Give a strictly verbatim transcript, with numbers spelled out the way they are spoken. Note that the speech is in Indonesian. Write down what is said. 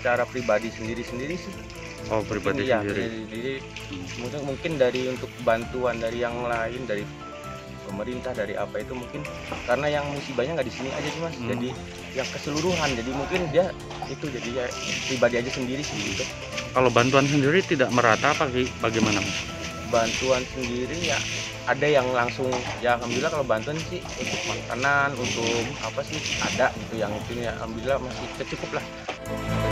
secara pribadi sendiri-sendiri sih. Oh, pribadi Iya, sendiri. jadi Hmm. mungkin mungkin dari untuk bantuan dari yang lain, dari pemerintah, dari apa itu mungkin karena yang musibahnya nggak di sini aja sih Mas, Hmm. jadi yang keseluruhan, jadi mungkin dia itu jadi ya pribadi aja sendiri sih gitu. Kalau bantuan sendiri tidak merata apa gi- bagaimana Mas? Bantuan sendiri ya ada yang langsung, ya alhamdulillah kalau bantuan sih untuk makanan, untuk apa sih ada gitu yang itu ya alhamdulillah masih kecukup lah.